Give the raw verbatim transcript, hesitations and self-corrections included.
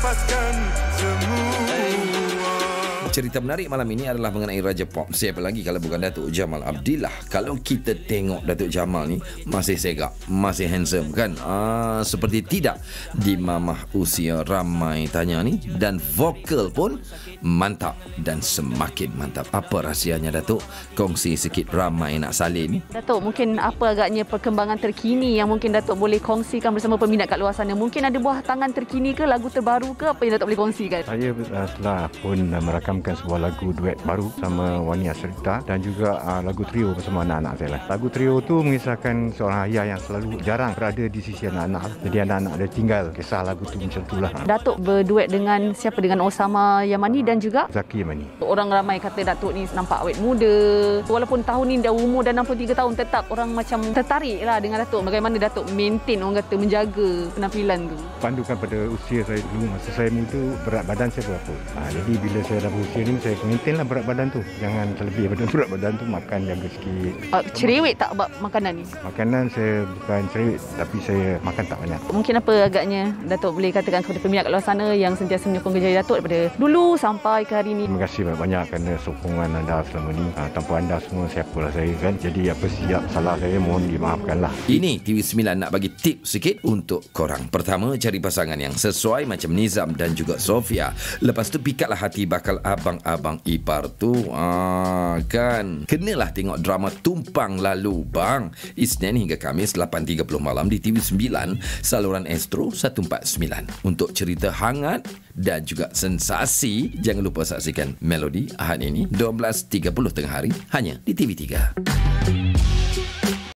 lepaskan semua. Cerita menarik malam ini adalah mengenai Raja Pop. Siapa lagi kalau bukan Datuk Jamal Abdillah. Kalau kita tengok Datuk Jamal ni masih segak, masih handsome kan? Ah, seperti tidak di mamah usia ramai tanya ni, dan vokal pun mantap dan semakin mantap. Apa rahsianya Datuk? Kongsi sikit, ramai nak salin ni. Datuk, mungkin apa agaknya perkembangan terkini yang mungkin Datuk boleh kongsikan bersama peminat kat luar sana? Mungkin ada buah tangan terkini ke, lagu terbaru ke, apa yang Datuk boleh kongsikan? Saya uh, telah pun uh, merakamkan sebuah lagu duet baru sama Wani Asrita dan juga uh, lagu trio bersama anak-anak saya lah. Lagu trio tu mengisahkan seorang ayah yang selalu jarang berada di sisi anak-anak. Jadi anak-anak dia tinggal. Kisah lagu tu macam tu lah. Datuk berduet dengan siapa? Dengan Osama Yamani dan juga Zaki Yamani. Orang ramai kata Datuk ni nampak awet muda. Walaupun tahun ni dah umur dah enam puluh tiga tahun, tetap orang macam tertarik lah dengan Datuk. Bagaimana Datuk maintain, orang kata, menjaga penampilan tu? Pandukan pada usia saya dulu, masa saya muda, berat badan saya berapa. Ha, jadi bila saya dah berusia ni, saya maintain lah berat badan tu. Jangan terlebih pada berat badan tu, makan jaga sikit. Uh, cerewet tak buat makanan ni? Makanan saya bukan cerewet, tapi saya makan tak banyak. Mungkin apa agaknya Datuk boleh katakan kepada peminat kat luar sana yang sentiasa menyokong kerjaya Datuk daripada dulu sampai ke hari ini? Terima kasih banyak-banyak kerana sokongan anda selama ni. Ha, tanpa anda semua, siapalah saya kan. Jadi apa siap salah saya, mohon dimaafkanlah. Ini T V sembilan nak bagi tip sikit untuk korang. Pertama, cari pasangan yang sesuai macam Nizam dan juga Sofia. Lepas tu pikatlah hati bakal abang-abang ipar tu. Ah, kan. Kenalah tengok drama Tumpang Lalu bang. Isnin hingga Khamis lapan tiga puluh malam di T V sembilan, saluran Astro seratus empat puluh sembilan. Untuk cerita hangat dan juga sensasi, jangan lupa saksikan Melodi Ahad ini dua belas tiga puluh tengah hari hanya di T V tiga.